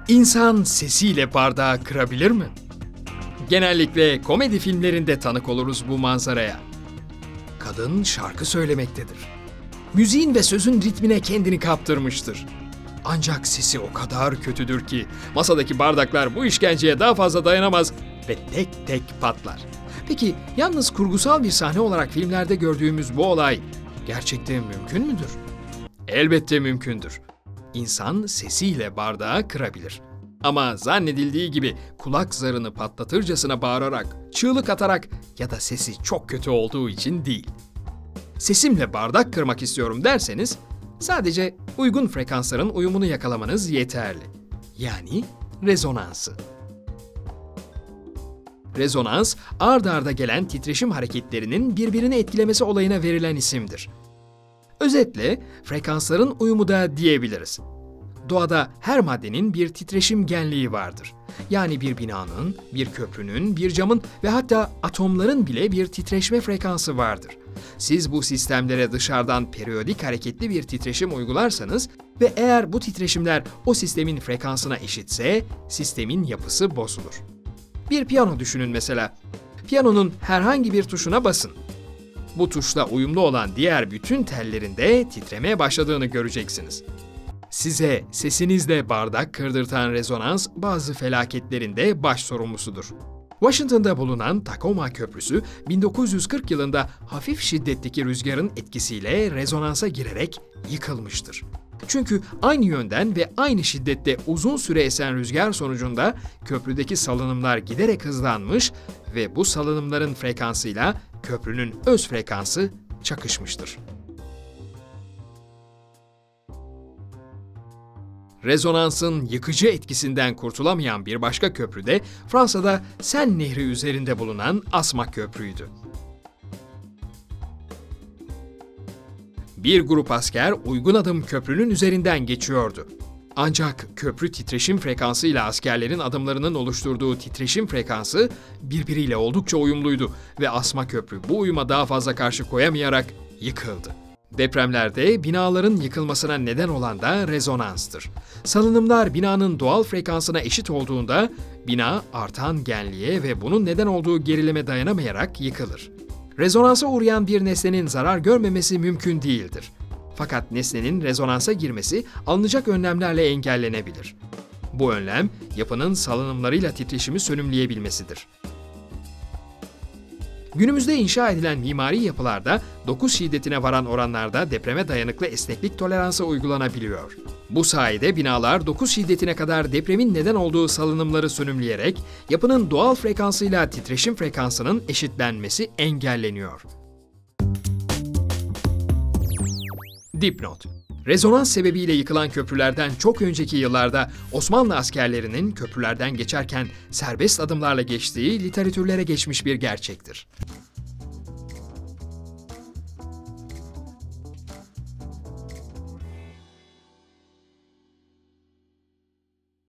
İnsan sesiyle bardağı kırabilir mi? Genellikle komedi filmlerinde tanık oluruz bu manzaraya. Kadın şarkı söylemektedir. Müziğin ve sözün ritmine kendini kaptırmıştır. Ancak sesi o kadar kötüdür ki masadaki bardaklar bu işkenceye daha fazla dayanamaz ve tek tek patlar. Peki yalnız kurgusal bir sahne olarak filmlerde gördüğümüz bu olay gerçekten mümkün müdür? Elbette mümkündür. İnsan sesiyle bardağı kırabilir. Ama zannedildiği gibi kulak zarını patlatırcasına bağırarak, çığlık atarak ya da sesi çok kötü olduğu için değil. Sesimle bardak kırmak istiyorum derseniz, sadece uygun frekansların uyumunu yakalamanız yeterli. Yani rezonansı. Rezonans, ard arda gelen titreşim hareketlerinin birbirini etkilemesi olayına verilen isimdir. Özetle, frekansların uyumu da diyebiliriz. Doğada her maddenin bir titreşim genliği vardır. Yani bir binanın, bir köprünün, bir camın ve hatta atomların bile bir titreşme frekansı vardır. Siz bu sistemlere dışarıdan periyodik hareketli bir titreşim uygularsanız ve eğer bu titreşimler o sistemin frekansına eşitse, sistemin yapısı bozulur. Bir piyano düşünün mesela. Piyanonun herhangi bir tuşuna basın. Bu tuşla uyumlu olan diğer bütün tellerinde titremeye başladığını göreceksiniz. Size sesinizle bardak kırdırtan rezonans bazı felaketlerin de baş sorumlusudur. Washington'da bulunan Tacoma Köprüsü 1940 yılında hafif şiddetteki rüzgarın etkisiyle rezonansa girerek yıkılmıştır. Çünkü aynı yönden ve aynı şiddette uzun süre esen rüzgar sonucunda köprüdeki salınımlar giderek hızlanmış ve bu salınımların frekansıyla köprünün öz frekansı çakışmıştır. Rezonansın yıkıcı etkisinden kurtulamayan bir başka köprü de Fransa'da Seine Nehri üzerinde bulunan Asma Köprü'ydü. Bir grup asker uygun adım köprünün üzerinden geçiyordu. Ancak köprü titreşim frekansı ile askerlerin adımlarının oluşturduğu titreşim frekansı birbiriyle oldukça uyumluydu ve Asma Köprü bu uyuma daha fazla karşı koyamayarak yıkıldı. Depremlerde binaların yıkılmasına neden olan da rezonanstır. Salınımlar binanın doğal frekansına eşit olduğunda bina artan genliğe ve bunun neden olduğu gerilime dayanamayarak yıkılır. Rezonansa uğrayan bir nesnenin zarar görmemesi mümkün değildir. Fakat nesnenin rezonansa girmesi alınacak önlemlerle engellenebilir. Bu önlem yapının salınımlarıyla titreşimi sönümleyebilmesidir. Günümüzde inşa edilen mimari yapılarda 9 şiddetine varan oranlarda depreme dayanıklı esneklik toleransı uygulanabiliyor. Bu sayede binalar 9 şiddetine kadar depremin neden olduğu salınımları sönümleyerek yapının doğal frekansıyla titreşim frekansının eşitlenmesi engelleniyor. Dipnot: Rezonans sebebiyle yıkılan köprülerden çok önceki yıllarda Osmanlı askerlerinin köprülerden geçerken serbest adımlarla geçtiği literatürlere geçmiş bir gerçektir.